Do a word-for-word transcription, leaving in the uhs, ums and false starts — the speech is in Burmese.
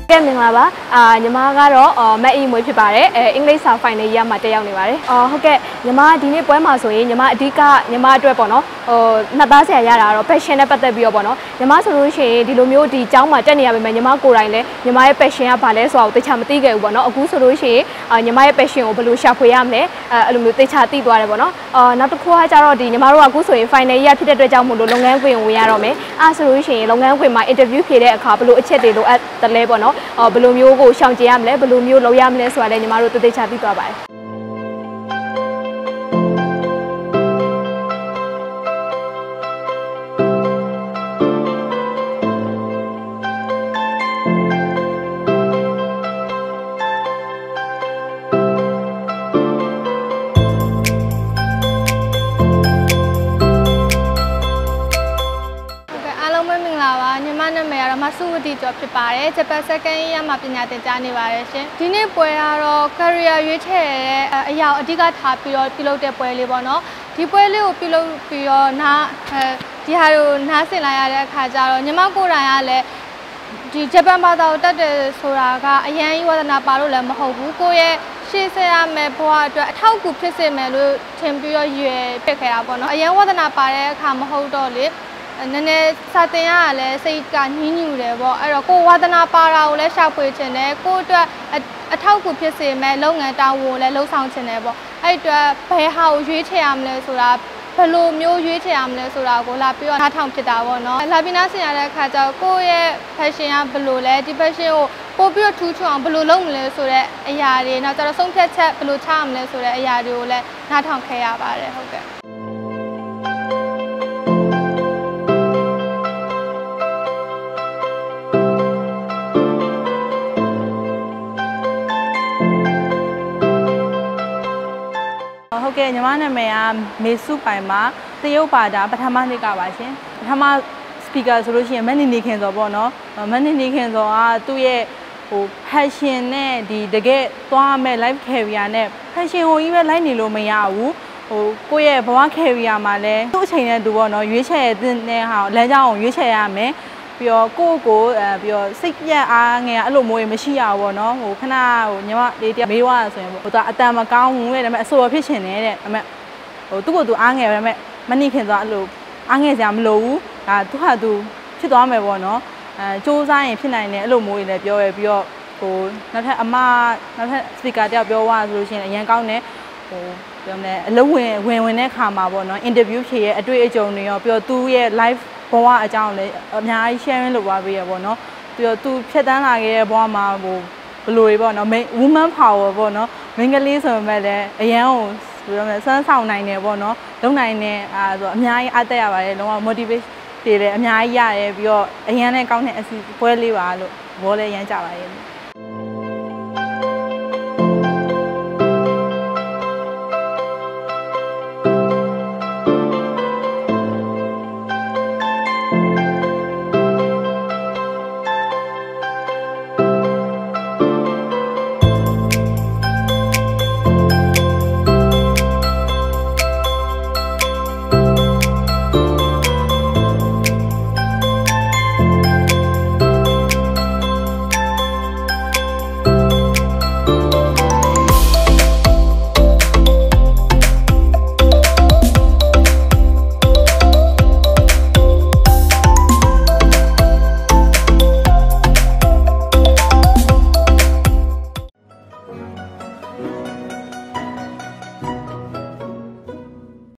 ကဲမင်္ဂလာပါအာညီမကတော့မက်အီမွေးဖြစ်ပါတယ်အဲအင်္ဂလိပ်စာဖိုင်နယ်ရမှာတက်ရောက်နေပါတယ်အော်ဟုတ်ကဲ့ညီမဒီနေ့ပွဲမှာဆိုရင်ညီမအဓိကညီမအတွက်ပေါ့နော်ဟိုနှစ်သားဆရာရတာတော့ passion နဲ့ပတ်သက်ပြီးတော့ပေါ့နော်ညီမဆိုလို့ရှိရင်ဒီလိုမျိုးဒီကျောင်းမှာတက်နေရပါမယ်ညီမကိုယ်တိုင်လည်းညီမရဲ့ passion ကဘာလဲဆိုတော့တခြားမသိခဲ့ဘူးပေါ့နော်အခုဆိုလို့ရှိရင်ညီမရဲ့ passion ကိုဘယ်လိုရှာဖွေရမလဲအဲအဲ့လိုမျိုးတခြားသိသွားတယ်ပေါ့နော်အော်နောက်တစ်ခုကကျတော့ဒီညီမတို့ကအခုဆိုရင် final ရဖြစ်တဲ့အတွက်ကြောင့်မို့လို့လုပ်ငန်းခွင်ဝင်ရတော့မယ်အဲ့ဆိုလို့ရှိရင်လုပ်ငန်းခွင်မှာ interview ဖြေတဲ့အခါဘယ်လိုအချက်တွေလိုအပ်တယ်လဲပေါ့နော်အော်ဘယ်လိုမျိုးကိုရှောင်ကျဉ်ရမလဲဘယ်လိုမျိုးလုပ်ရမလဲဆိုတာလည်းညီမတို့တသိချသိသွားပါတယ်ညီမနာမည်ကတော့မဆုဝတီကျော်ဖြစ်ပါတယ်ဂျပန် second year မှာပညာသင်ကြားနေပါတယ်ရှင်ဒီနေ့ပွဲကတော့ career ရွေးချယ်တဲ့အရာအဓိကထားပြီးတော့ပြုလုပ်တဲ့ပွဲလေးပေါ့နော်ဒီပွဲလေးကိုပြုလုပ်ပြီးတော့နားဒီဟာကိုနားဆင်လိုက်ရတဲ့အခါကျတော့ညီမကိုယ်တိုင်ကလည်းဒီဂျပန်ဘာသာကိုတက်တယ်ဆိုတာကအရန်ဝါသနာပါလို့လည်းမဟုတ်ဘူးကိုယ့်ရဲ့ရှေ့ဆက်ရမယ်ဘဝအတွက်အထောက်အကူဖြစ်စေမယ်လို့ထင်ပြီးတော့ရွယ်ပြစ်ခဲ့တာပေါ့နော်အရန်ဝါသနာပါတဲ့အခါမဟုတ်တော့လေနည်းနည်းစာတင်ရတာလည်းစိတ်ကညှင်းညူတယ်ပေါ့အဲ့တော့ကိုဝါသနာပါတာကိုလည်းရှာဖွေချင်တယ်ကိုအတွက်အထောက်အကူဖြစ်စေမဲ့လုပ်ငန်းတာဝန်ကိုလည်းလှုပ်ဆောင်ချင်တယ်ပေါ့အဲ့အတွက်ဘယ်ဟာကိုရွေးချယ်ရမလဲဆိုတာဘယ်လိုမျိုးရွေးချယ်ရမလဲဆိုတာကိုလာပြီးတော့နားထောင်ဖြစ်တာပေါ့နော်လာပြီးနားဆင်ရတဲ့အခါကျတော့ကိုယ့်ရဲ့ passion ကဘယ်လိုလဲဒီ passion ကိုပို့ပြီးတော့ထူးချွန်အောင်ဘယ်လိုလုပ်မလဲဆိုတဲ့အရာတွေနောက်ကျတော့ဆုံးဖြတ်ချက်ဘယ်လိုချရမလဲဆိုတဲ့အရာတွေကိုလည်းနားထောင်ခဲ့ရပါတယ်ဟုတ်ကဲ့ဟုတ်ကဲ့ညီမနာမည်ကမေစုပိုင်မှာတရုတ်ဘာသာပထမနှစ်ကပါရှင်ပထမ speaker ဆိုလို့ရှိရင်မနေနေခင်စောပေါ့နော်မနေနေခင်စောကသူ့ရဲ့ဟို passion နဲ့ဒီတကယ်သွားမဲ့ life career နဲ့ passion ကိုကြီးပဲလိုက်နေလို့မရဘူးဟိုကိုယ့်ရဲ့ဘဝ career မှာလည်းသူ့အချိန်နဲ့သူပေါ့နော်ရွေးချယ်တဲ့ဟာလမ်းကြောင်းကိုရွေးချယ်ရမယ်ပြီးတော့ကိုယ့်ကိုအဲပြီးတော့စိတ်ပြတ်အားငယ်အဲ့လိုမျိုးမရှိရဘူးပေါ့နော်ဟိုခဏဟိုညီမလေးတယောက်မေးသွားတာဆိုရင်ပေါ့ဟိုသူအတန်မကောင်းဘူးတဲ့ဒါပေမဲ့အဆိုဖြစ်ချင်တယ်တဲ့ဒါပေမဲ့ဟိုသူ့ကိုယ်သူအားငယ်ပဲဒါပေမဲ့မနှိခင်သွားအဲ့လိုအားငယ်စရာမလိုဘူးဒါသူဟာသူဖြစ်သွားမယ်ပေါ့နော်အဲစူးစမ်းရင်ဖြစ်နိုင်တယ်အဲ့လိုမျိုးတွေလည်းပြောရပြီးတော့ဟိုနောက်ထပ်အမနောက်ထပ် speaker တယောက်ပြောသွားဆိုလို့ရှိရင်အရင်ကောင်းတယ်ဟိုပြောမလဲအလုံးဝင်ဝင်ဝင်တဲ့ခါမှာပေါ့နော် interview ဖြေရဲ့အတွေ့အကြုံတွေရောပြီးတော့သူ့ရဲ့ liveဘဝအကြောင်းလည်းအများကြီး sharing လုပ်သွားပေးရပေါ့နော်ပြီးတော့သူဖြတ်တန်းလာခဲ့တဲ့ဘဝမှာဟိုဘယ်လိုတွေပေါ့နော် woman power ပေါ့နော်မိန်းကလေးဆိုပေမဲ့လည်းအရန်ကိုဘယ်လိုလဲစမ်းဆောင်နိုင်တယ်ပေါ့နော်လုံနိုင်တယ်အဲဆိုအများကြီးအားတက်ရပါတယ်လုံးဝ motivate တွေလည်းအများကြီးရတယ်ပြီးတော့အရန်နဲ့ကောင်းတဲ့အစီပွဲလေးပါလို့ဘောလည်းရမ်းကြပါရဲ့